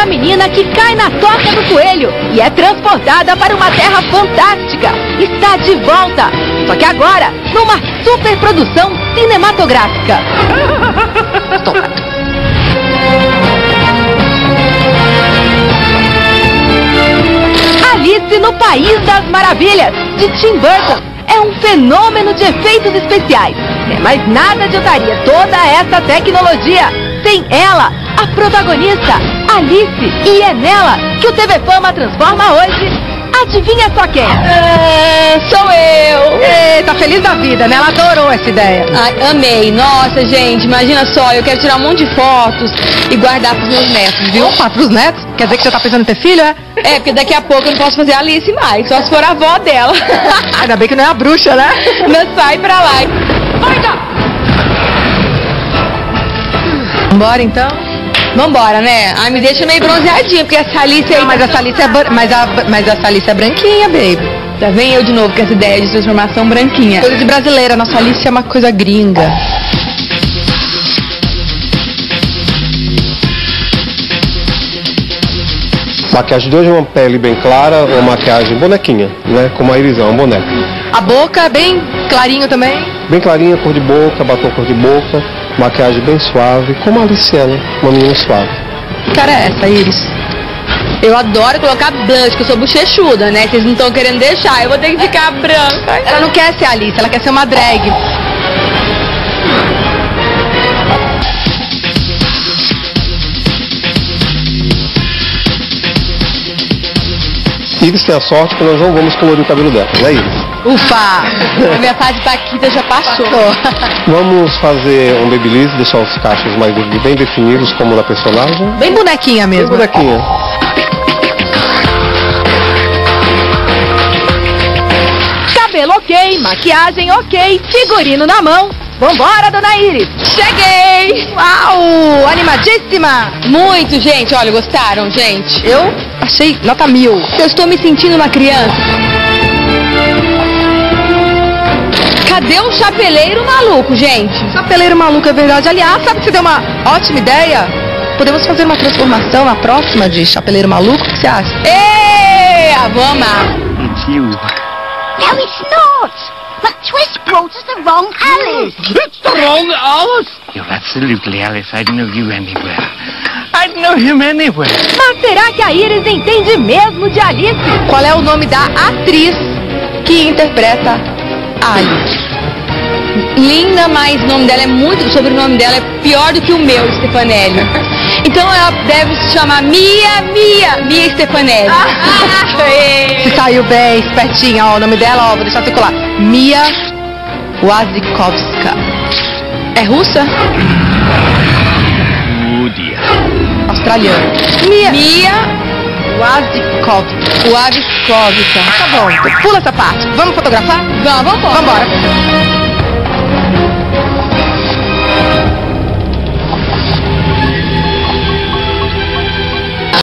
uma menina que cai na toca do coelho e é transportada para uma terra fantástica. Está de volta, só que agora numa superprodução cinematográfica. Alice no País das Maravilhas, de Tim Burton, é um fenômeno de efeitos especiais. Mas nada adiantaria toda essa tecnologia sem ela, a protagonista, Alice. E é nela que o TV Fama transforma hoje. Adivinha só quem? Sou eu! Tá feliz da vida, né? Ela adorou essa ideia. Ai, amei. Nossa, gente, imagina só, eu quero tirar um monte de fotos e guardar pros meus netos, viu? Opa, pros netos? Quer dizer que você tá pensando em ter filho, é? É, porque daqui a pouco eu não posso fazer a Alice mais, só se for a avó dela. Ainda bem que não é a bruxa, né? Não, sai pra lá. Bora então? Vambora, né? Ai, me deixa meio bronzeadinha, porque essa Alice aí... Mas essa Alice mas essa Alice é branquinha, baby. Já vem eu de novo com essa ideia de transformação branquinha. Coisa de brasileira, nossa Alice é uma coisa gringa. Maquiagem de hoje é uma pele bem clara, uma maquiagem bonequinha, né? Como a Iris é uma boneca. A boca é bem clarinho também? Bem clarinha, cor de boca, batom cor de boca, maquiagem bem suave, como a Alice é, né? Uma menina suave. Que cara é essa, Iris? Eu adoro colocar blush, que eu sou bochechuda, né? Vocês não estão querendo deixar, eu vou ter que ficar branca. Ela não quer ser a Alice, ela quer ser uma drag. Iris tem a sorte que nós não vamos colorir o cabelo dela, né, Iris? Ufa! A minha fase paquita já passou. Vamos fazer um babyliss, deixar os cachos mais bem definidos, como da personagem. Bem bonequinha Bem mesmo. bonequinha. Cabelo ok, maquiagem ok, figurino na mão. Vambora, dona Iris! Cheguei! Uau! Animadíssima! Muito, gente. Olha, gostaram, gente? Eu achei nota 1000. Eu estou me sentindo uma criança. Cadê o chapeleiro maluco, gente? Chapeleiro maluco, é verdade. Aliás, sabe que você deu uma ótima ideia? Podemos fazer uma transformação na próxima de Chapeleiro Maluco? O que você acha? Ei, vou amar. It's you. No, it's not. McTwist brought us the wrong Alice. It's the wrong Alice. You're absolutely Alice. I'd know you anywhere. I'd know him anywhere. Mas será que a Iris entende mesmo de Alice? Qual é o nome da atriz que interpreta a Alice? Linda, mas o nome dela é muito... O sobrenome dela é pior do que o meu, Stefanelli. Então ela deve se chamar Mia Stefanelli. Se saiu bem, espertinha, ó, o nome dela, ó, vou deixar circular. Mia Wasikowska. É russa? Oh dear. Australiana. Mia Wasikowska. Wasikowska. Tá bom, pula essa parte. Vamos fotografar? Vamos. Vambora.